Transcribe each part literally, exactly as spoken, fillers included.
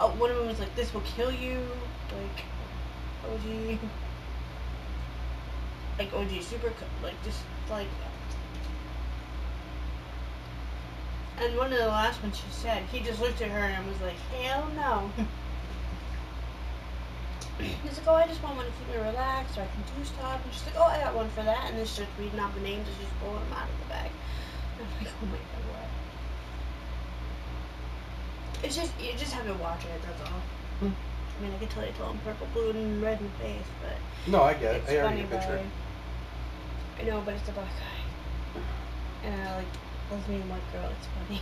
oh, one of them was like, this will kill you, like, O G, like, O G super, like, just, like, and one of the last ones she said, he just looked at her and was like, hell no. He's like, oh, I just want one to keep me relaxed, or I can do stuff. And she's like, oh, I got one for that. And then she's just reading off the names and she's pulling them out of the bag. And I'm like, oh my god, what? It's just, you just have to watch it, that's all. Hmm. I mean, I can tell you till I'm purple, blue, and red in the face, but... No, I get it. It's I already funny, get a picture. I know, but it's a black guy. And I like, lesbian white girl, it's funny.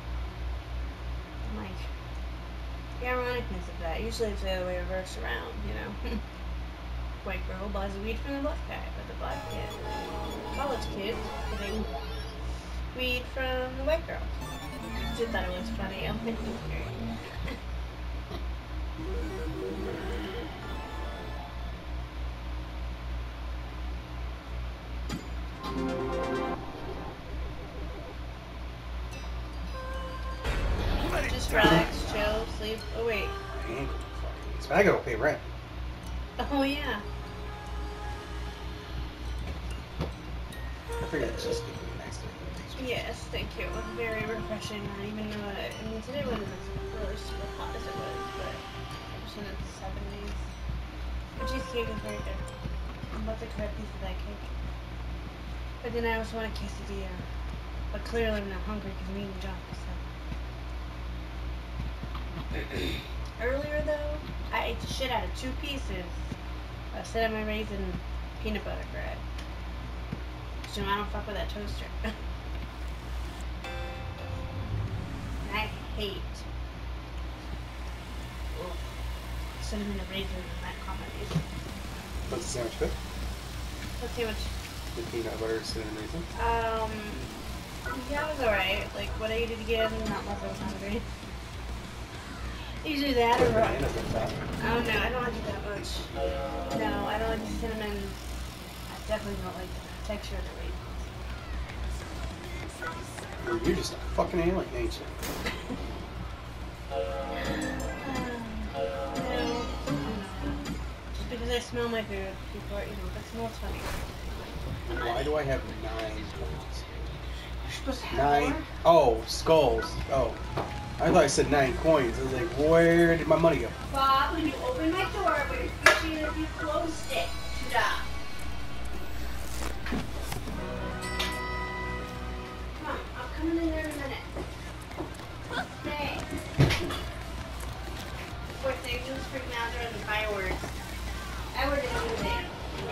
I'm like... The ironicness of that. Usually it's the other way reversed around, you know. White girl buys the weed from the black guy, but the black kid, college kid, getting weed from the white girl. I just thought it was funny. I'm like, just relax, chill, sleep. Oh wait. I ain't gonna fucking. I gotta pay rent. Oh yeah. I figured it's just gonna be next day. Yes, thank you. It was very refreshing. I even know that. I mean, today wasn't as really super hot as it was, but it was in the seventies. The cheesecake is very good. I'm about to cut a piece of that cake. But then I also want a quesadilla. But clearly I'm not hungry because I'm eating junk, so. Earlier though, I ate the shit out of two pieces of cinnamon raisin peanut butter bread. So I don't fuck with that toaster. And I hate oh, cinnamon and raisin in that combination. What's the sandwich good? What sandwich? The peanut butter cinnamon raisin. Um, yeah, it was alright. Like, what I ate it again, not unless I was hungry. Usually that or raw. Oh no, I don't like it that much. No, I don't like the cinnamon. I definitely don't like the texture of the raisins. You're just a fucking alien, ain't you? um, no, just because I smell my food, people are, you know, that smells funny. Why do I have nine points? You're supposed to have Nine. more? Oh, skulls. Oh. I thought I said nine coins. I was like, where did my money go? Bob, when you open my door, but you're fishing if you closed it. Stop. Come on, I'm coming in there in a minute. Stay. Poor thing, he was freaking out during the fireworks. I would have been there.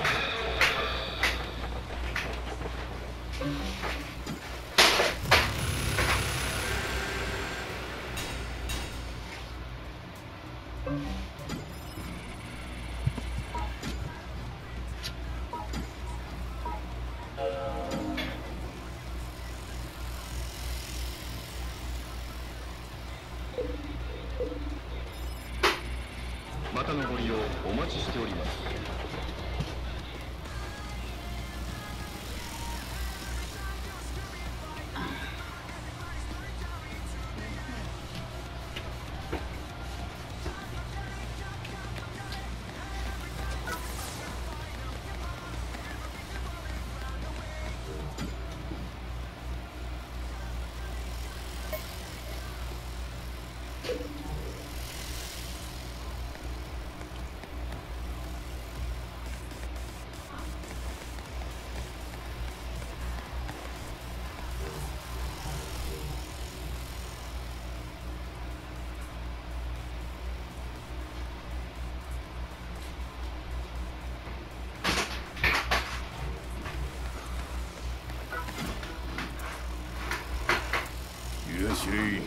Hi,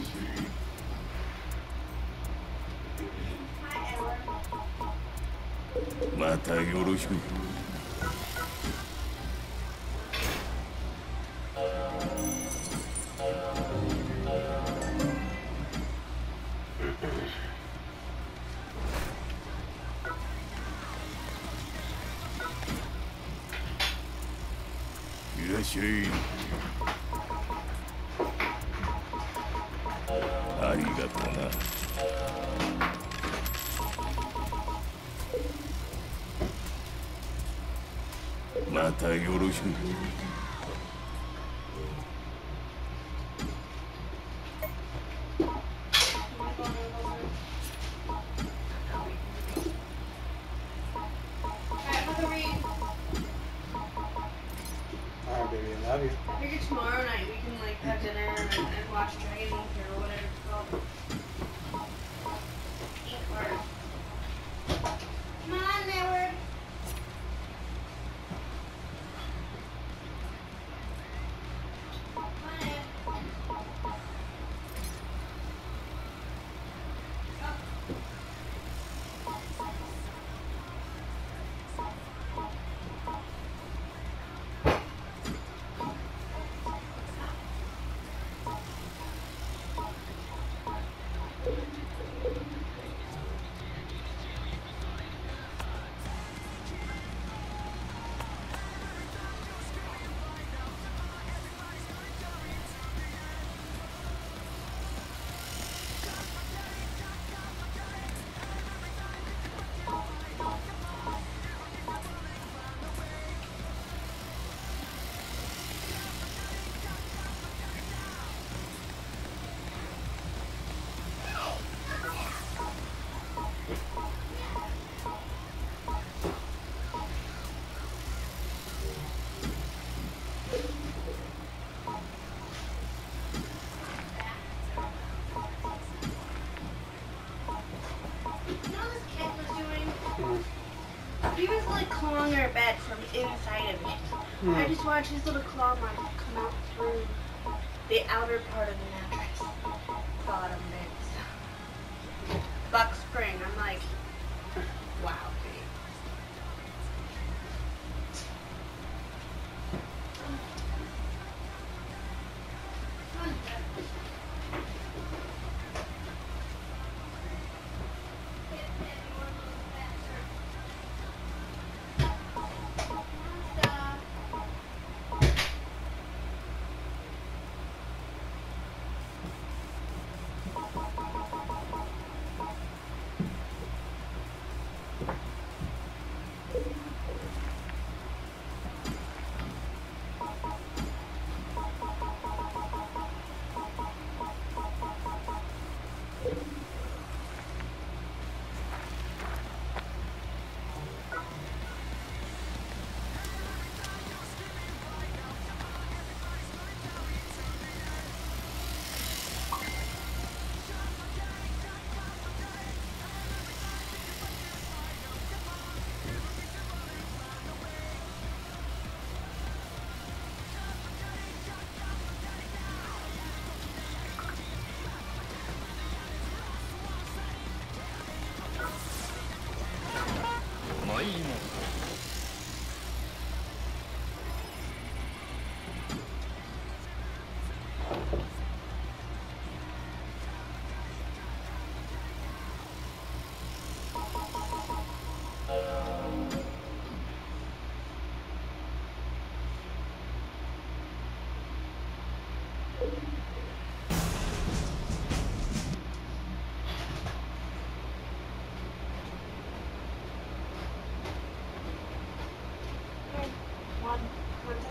Edward. またよろしく。いらっしゃい。ありがとうな。 またよろしく。 Alright, baby, I love you. I figured tomorrow night we can like have dinner and, and watch Dragon Ink or whatever it's called. Ink art. Come on, Edward. Come on, Ed. He was like clawing our bed from inside of it. Hmm. I just watched his little claw marks come out through the outer part of the mattress. Bottom bits. Buck spring. I'm like, wow, okay. One, one, just.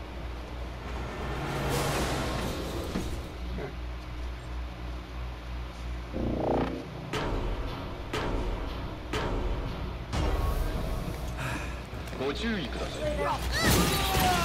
ご注意ください。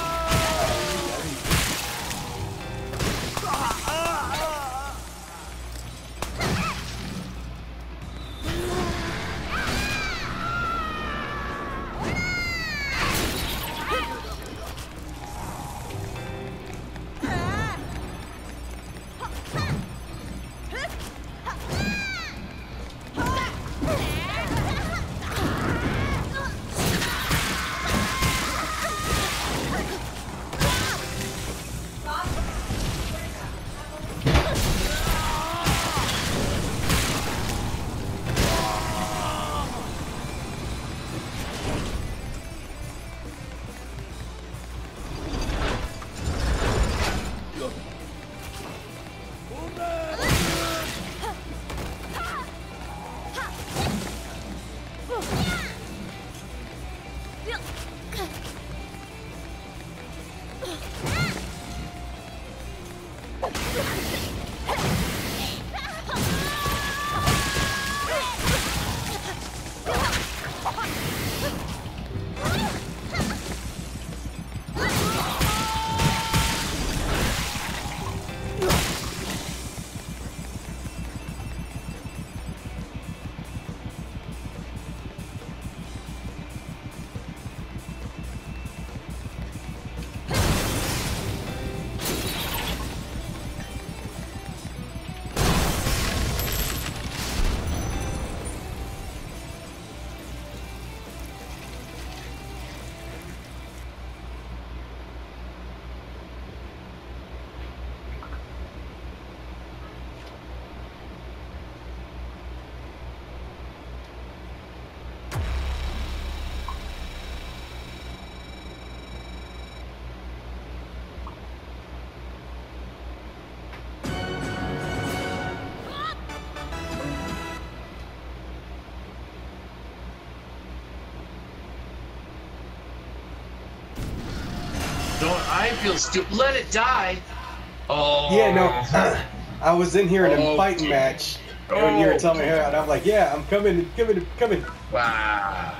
Don't I feel stupid? Let it die. Oh. Yeah, no. I was in here in a Oh, fighting dear. match, and you were telling me, and I'm like, yeah, I'm coming, coming, coming. Wow.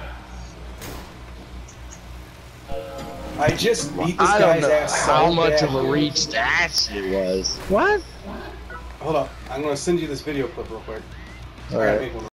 I just beat this I don't guy's know ass so how much bad. of a reach that shit was. What? Hold up, I'm gonna send you this video clip real quick. I All gotta right. make one